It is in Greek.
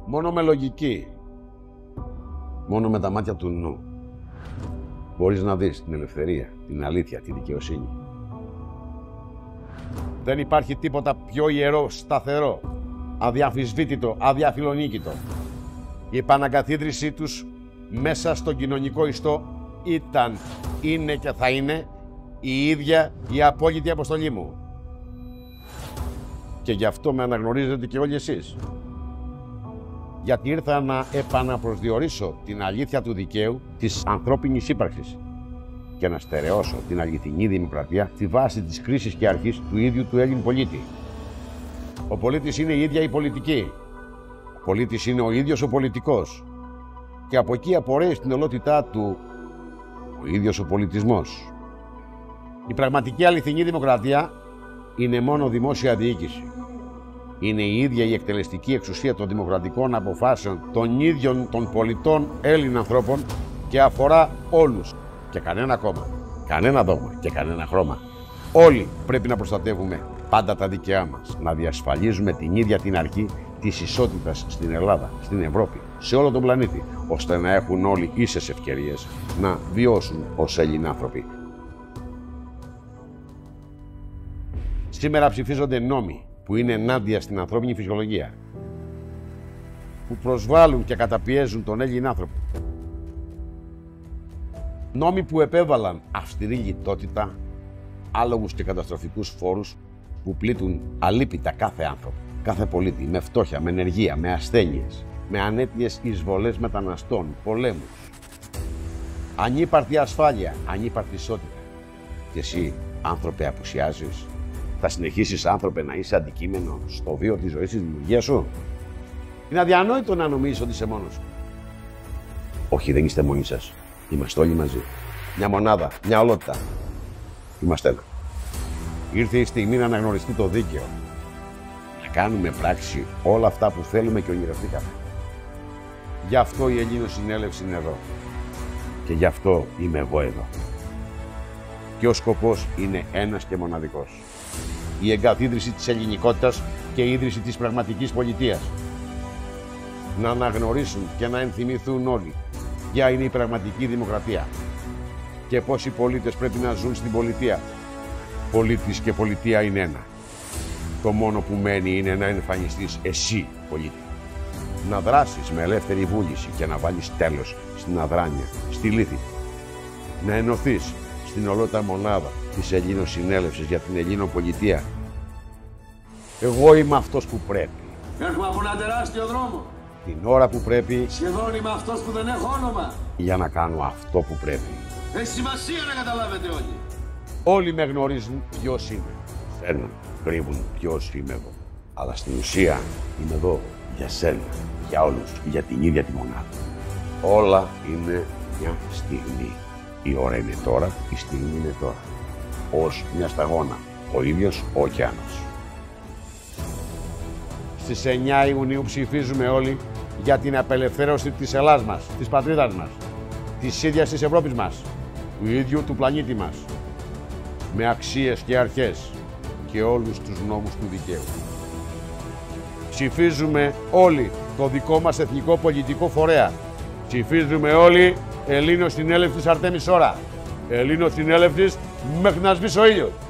Μόνο με λογική, μόνο με τα μάτια του νου, μπορείς να δεις την ελευθερία, την αλήθεια, τη δικαιοσύνη. Δεν υπάρχει τίποτα πιο ιερό, σταθερό, αδιαμφισβήτητο, αδιαφιλονίκητο. Η επαναγκαθίδρυσή τους μέσα στον κοινωνικό ιστό ήταν, είναι και θα είναι η ίδια η απόλυτη αποστολή μου. Και γι' αυτό με αναγνωρίζετε και όλοι εσείς. Γιατί ήρθα να επαναπροσδιορίσω την αλήθεια του δικαίου της ανθρώπινης ύπαρξης και να στερεώσω την αληθινή δημοκρατία στη βάση της κρίσης και αρχής του ίδιου του Έλλην πολίτη. Ο πολίτης είναι η ίδια η πολιτική. Ο πολίτης είναι ο ίδιος ο πολιτικός. Και από εκεί απορρέει στην ολότητά του ο ίδιος ο πολιτισμός. Η πραγματική αληθινή δημοκρατία είναι μόνο δημόσια διοίκηση. Είναι η ίδια η εκτελεστική εξουσία των δημοκρατικών αποφάσεων των ίδιων των πολιτών Έλλην ανθρώπων και αφορά όλους και κανένα κόμμα, κανένα δόγμα και κανένα χρώμα. Όλοι πρέπει να προστατεύουμε πάντα τα δικαιά μας, να διασφαλίζουμε την ίδια την αρχή της ισότητας στην Ελλάδα, στην Ευρώπη, σε όλο τον πλανήτη, ώστε να έχουν όλοι ίσες ευκαιρίες να βιώσουν ως Έλληνοι άνθρωποι. Σήμερα ψηφίζονται νόμοι που είναι ενάντια στην ανθρώπινη φυσιολογία, που προσβάλλουν και καταπιέζουν τον Έλληνα άνθρωπο. Νόμοι που επέβαλαν αυστηρή λιτότητα, άλογους και καταστροφικούς φόρους που πλήττουν αλίπητα κάθε άνθρωπο, κάθε πολίτη, με φτώχεια, με ενεργεία, με ασθένειες, με ανέτειες εισβολές μεταναστών, πολέμους. Ανύπαρτη ασφάλεια, ανύπαρτη ισότητα. Και εσύ, άνθρωπε, απουσιάζεις. Θα συνεχίσεις, άνθρωπε, να είσαι αντικείμενο στο βίο της ζωής της δημιουργίας σου. Είναι αδιανόητο να νομίζεις ότι είσαι μόνος σου. Όχι, δεν είστε μόνοι σας. Είμαστε όλοι μαζί. Μια μονάδα, μια ολότητα. Είμαστε ένα. Ήρθε η στιγμή να αναγνωριστεί το δίκαιο. Να κάνουμε πράξη όλα αυτά που θέλουμε και ονειρευτήκαμε. Γι' αυτό η Ελληνοσυνέλευση είναι εδώ. Και γι' αυτό είμαι εγώ εδώ. Και ο σκοπός είναι ένας και μοναδικός. Η εγκαθίδρυση της ελληνικότητας και η ίδρυση της πραγματικής πολιτείας. Να αναγνωρίσουν και να ενθυμηθούν όλοι ποια είναι η πραγματική δημοκρατία και πώς οι πολίτες πρέπει να ζουν στην πολιτεία. Πολίτης και πολιτεία είναι ένα. Το μόνο που μένει είναι να εμφανιστείς εσύ, πολίτη. Να δράσεις με ελεύθερη βούληση και να βάλεις τέλος στην αδράνεια, στη λύθη. Να ενωθείς στην ολότητα μονάδα της Ελληνοσυνέλευσης για την Ελληνοπολιτεία. Εγώ είμαι αυτός που πρέπει. Έρχομαι από ένα τεράστιο δρόμο. Την ώρα που πρέπει. Σχεδόν είμαι αυτός που δεν έχω όνομα. Για να κάνω αυτό που πρέπει. Έχει σημασία να καταλάβετε όλοι. Όλοι με γνωρίζουν ποιος είμαι. Σένα κρύβουν ποιος είμαι εγώ. Αλλά στην ουσία είμαι εδώ για σένα, για όλους, για την ίδια τη μονάδα. Όλα είναι μια στιγμή. Η ώρα είναι τώρα, η στιγμή είναι τώρα. Ως μια σταγόνα, ο ίδιος ο ωκεάνος. Στις 9 Ιουνίου ψηφίζουμε όλοι για την απελευθέρωση της Ελλάδας μας, της πατρίδας μας, της ίδιας της Ευρώπης μας, του ίδιου του πλανήτη μας, με αξίες και αρχές και όλους τους νόμους του δικαίου. Ψηφίζουμε όλοι το δικό μας εθνικό πολιτικό φορέα. Ψηφίζουμε όλοι Ελληνοσυνέλευσης Αρτέμις Ώρα. Ελληνοσυνέλευσης μέχρι να σβήσει ο ήλιος.